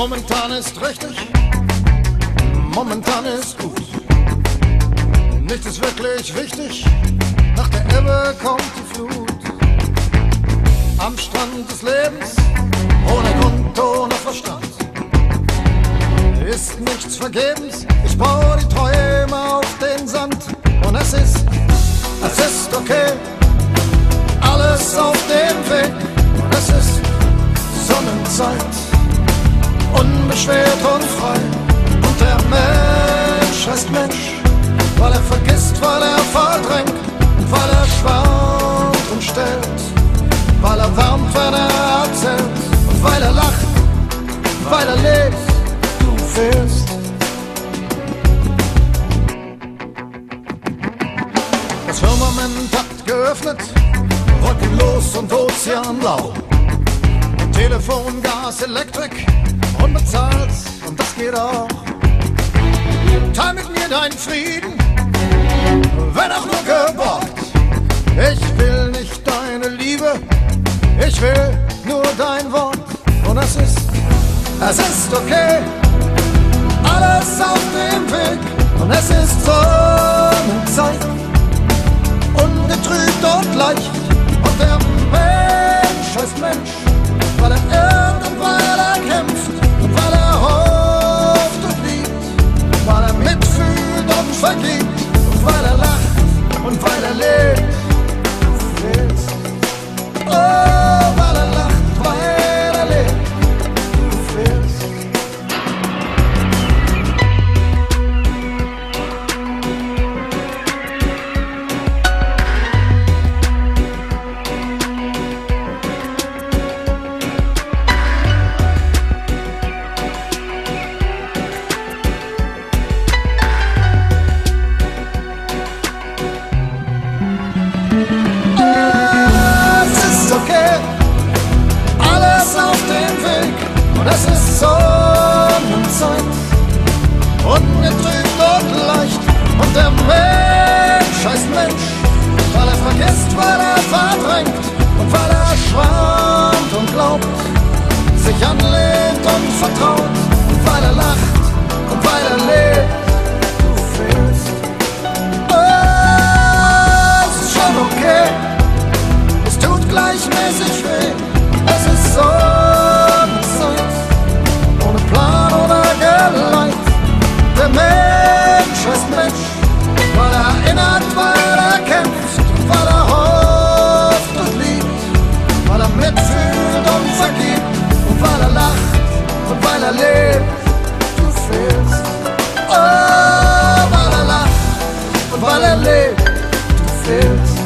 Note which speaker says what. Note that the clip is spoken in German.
Speaker 1: Momentan ist richtig, momentan ist gut. Nichts ist wirklich wichtig, nach der Ebbe kommt die Flut. Am Strand des Lebens, ohne Grund, ohne Verstand, ist nichts vergebens. Ich baue die Träume auf den Sand. Und es ist okay, alles auf dem Weg. Und es ist Sonnenzeit, unbeschwert und frei. Und der Mensch heißt Mensch, weil er vergisst, weil er verdrängt, weil er schwant und stellt, weil er wärmt, wenn er erzählt, und weil er lacht, weil er lebt. Du fehlst. Das Firmament hat geöffnet, wolkenlos und ozeanblau. Telefon, Gas, Elektrik, unbezahlt, und das geht auch. Teil mit mir deinen Frieden, wenn auch nur geborgt. Ich will nicht deine Liebe, ich will nur dein Wort. Und es ist okay, alles auf dem Weg. Und es ist Sonnenzeit, ungetrübt und leicht. Und der Mensch heißt Mensch, weil er irrt und weil er kämpft, und weil er hofft und liebt, weil er mitfühlt und vergibt, und weil er lacht und weil er lebt. Du fehlst. Oh, weil er lacht, weil er lebt. Du fehlst. Es ist Sonnenzeit, ungetrübt und leicht. Und der Mensch heißt Mensch, weil er vergisst, weil er verdrängt, und weil er schwant und glaubt, sich anlehnt und vertraut, und weil er lacht und weil er lebt. Du fehlst. Oh, es ist schon okay, es tut gleichmäßig weh. Es ist Sonnenzeit, ohne Plan oder Geleit. Der Mensch heißt Mensch, weil er erinnert, weil er kämpft, weil er hofft und liebt, weil er mitfühlt und vergibt, und weil er lacht und weil er lebt. Du fehlst. Oh, weil er lacht und weil er lebt. Du fehlst.